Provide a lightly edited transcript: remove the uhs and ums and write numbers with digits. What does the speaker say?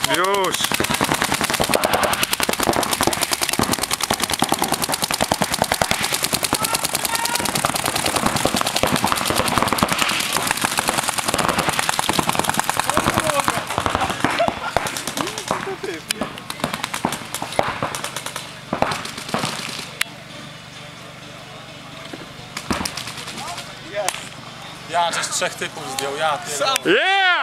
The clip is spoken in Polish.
Już! Ja, żeś 3 typów zdjął, ja. Yeah!